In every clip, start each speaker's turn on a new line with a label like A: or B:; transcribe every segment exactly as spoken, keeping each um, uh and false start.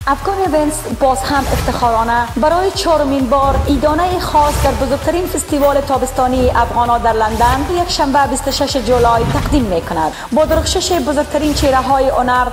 A: افغان ایونتس باز هم افتخارانه برای چهارمین بار ایدانه خاص در بزرگترین فستیوال تابستانی افغان‌ها در لندن یک شنبه بیست و شش جولای تقدیم می‌کند با درخشش بزرگترین چهره‌های هنر.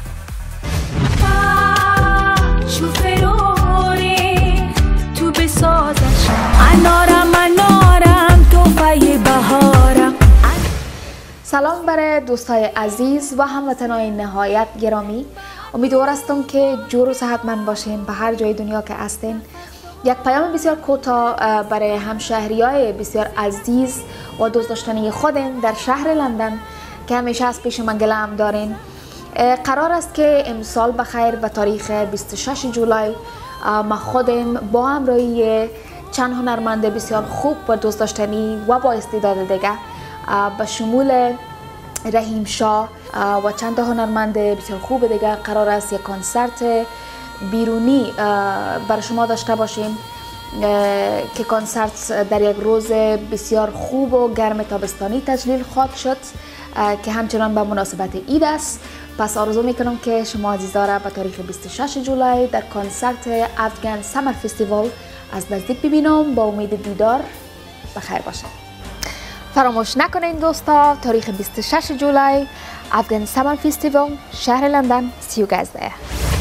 A: تو بسازش انارم انارم توفای بهارم. سلام برای دوستای عزیز و هموطنان نهایت گرامی. امیدوار هستم که جور و صحتمند باشین به هر جای دنیا که هستین. یک پیام بسیار کوتاه برای همشهریای بسیار عزیز و دوست داشتنی خودم در شهر لندن که همیشه از پیش من گلم دارین. قرار است که امسال بخیر به تاریخ بیست و شش جولای ما خودم با همراهی چند هنرمند بسیار خوب و دوست داشتنی و با استعداد دیگه به شمول رحیم شاه و چند هنرمند بسیار خوب دیگه قرار است یک کنسرت بیرونی برای شما داشته باشیم که کنسرت در یک روز بسیار خوب و گرم تابستانی تجلیل خواهد شد که همچنان به مناسبت عید است. پس آرزو میکنم که شما عزیزا را به تاریخ بیست و شش جولای در کنسرت افغان سمر فستیوال از نزدیک ببینم. با امید دیدار بخیر باشه. فراموش نکنین دوستا، تاریخ بیست و شش جولای افغان سمر فستیوال شهر لندن. سی یو گایز there.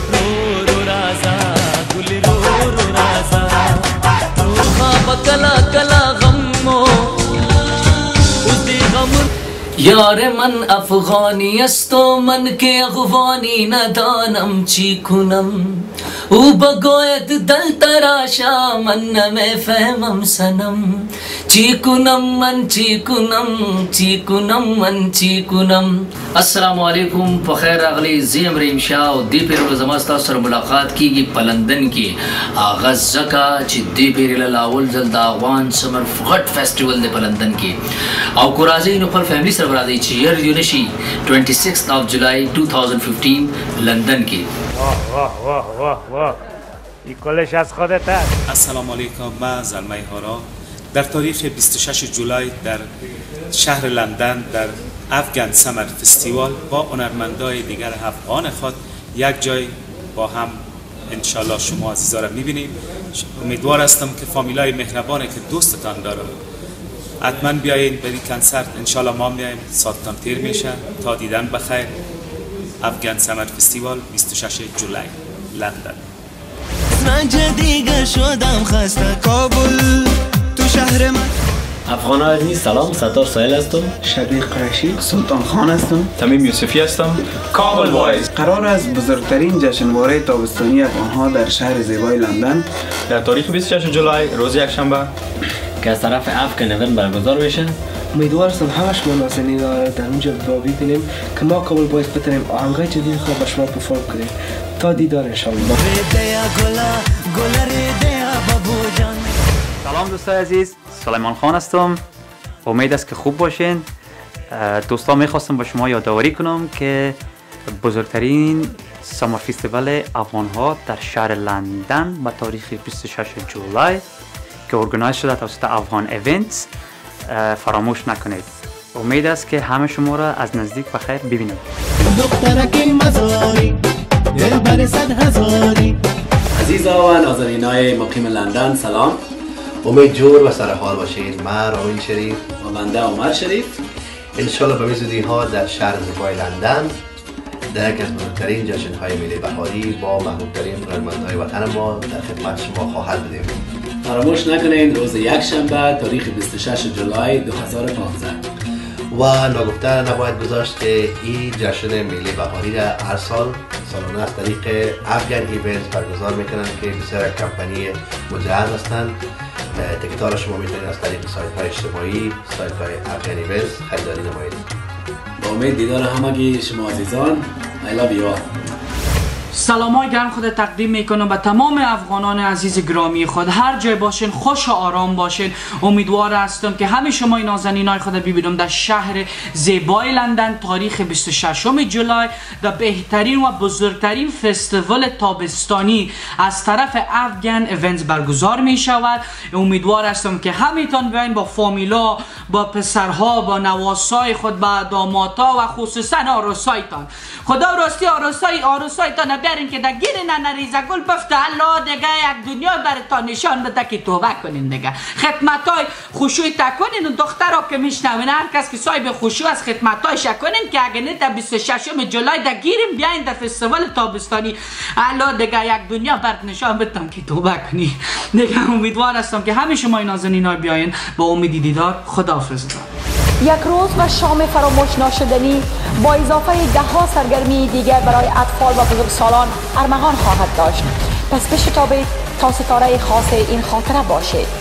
B: یار من افغانی است و من که افغانی ندانم چی کنم. او بگوید دل تراشا من نمیفهمم سنم. چی کنم من چی کنم چی کنم من چی کنم. السلام علیکم، بخیر اغلی زیم ریم شاه و دی پیر روزما تاسو سره ملاقات کیږي په لندن کې اغاز زکا چې دی پیر لاول ځل د افغان سمر فغټ فیسټیوال دی په لندن کې او کو راځي نو خپل فیملی سره راځي چې ير یو نشي twenty-sixth of July twenty fifteen لندن کې.
C: واه واه واه واه واه این کلش از خودت است.
D: السلام علیکم، من زلمه هارا در تاریخ بیست و شش جولای در شهر لندن در افغان سمر فستیوال با هنرمندای دیگر افغان خود یک جای با هم انشالله شما عزیزا را میبینیم. امیدوار هستم که فامیلای مهربانی که دوستتان دارم حتما بیاین به این کنسرت. انشالله ما میایم، ساعتتان تیر میشه. تا دیدن بخیر. افغان سمر فستیوال بیست و شش جولای لندن.
E: دیگه شدم خسته کابل تو شهر من.
F: افغان عزیز سلام، ستار سایل هستم.
G: شبیه قریشی سلطان خان هستم.
H: تمیم یوسفی هستم. کابل وایز.
G: قرار است بزرگترین جشنواره تابستانی افغان‌ها در شهر زیبای لندن
H: در تاریخ بیست و شش جولای روز یکشنبه
F: که از طرف افغان ایونت برگزار بشه.
I: امیدوار هستم همش ما نازنین را در اونجا ببینیم که ما کابل وایز بتونیم آهنگای جدید خود به شما پرفورم کنیم. تا دیدار انشالله.
J: سلام دوستای عزیز، سلیمان خان هستم. امید است که خوب باشین. دوستا میخواستم با شما یادآوری کنم که بزرگترین سمر فستیوال افغان ها در شهر لندن با تاریخ بیست و شش جولای که ارگانایز شده توسط افغان ایونتس فراموش نکنید. امید است که همه شما را از نزدیک بخیر ببینم.
F: عزیزا و ناظرینای مقیم لندن سلام.
K: امید جور و سرحال باشید. من رامین شریف
F: و بنده عمر شریف
K: انشالله به زودی ها در شهر زیبای لندن در یک از بزرگترین جشن‌های ملی بهاری با محبوب‌ترین هنرمندهای وطن ما در خدمت شما خواهد بودیم.
F: فراموش نکنید روز یکشنبه تاریخ بیست و شش جولای دو هزار و پانزده.
K: و ناگفته نباید گذاشت که این جشن ملی بهاری را هر سال سالانه از طریق افغان ایونتس برگزار میکنند که بسیار کمپانی مجهز هستند. تیکت ها را شما میتونید از طریق سایت های اجتماعی، سایت های افغان ایونتس خریداری نمایید.
F: با امید دیدار همگی شما عزیزان. I love you all.
L: سلام های گرم خود تقدیم میکنم به تمام افغانان عزیز گرامی خود. هر جای باشین خوش و آرام باشین. امیدوار هستم که همه شما نازنین های خود ببینم در شهر زیبای لندن تاریخ بیست و ششم جولای در بهترین و بزرگترین فستیوال تابستانی از طرف افغان ایونتس برگزار می شود. امیدوار هستم که همیتان بیاین با فامیلا، با پسرها، با نواسای خود، با دامادها و خصوصا آراسایتان. خدا راستی آراسای آراسایتان بیارین که در گیر ننریزه گل بفته الله دیگه یک دنیا براتان نشان بده که توبه کنین دیگه. خدمتای خشوع تکنین و دخترها که میشنوین هر کس که صاحب خشوع از خدمتای شکنین که اگه نه در بیست و ششم جولای در گیریم بیاین در فستیوال تابستانی الله دیگه یک دنیا برات نشان بدم که توبه کنی دیگه. امیدوار هستم که همه شما نازنینای بیاین. با امید دیدار خداحافظ.
M: یک روز و شام فراموش ناشدنی با اضافه ده ها سرگرمی دیگر برای اطفال و بزرگسالان ارمغان خواهد داشت. پس بشتابید تا ستاره خاص این خاطره باشید.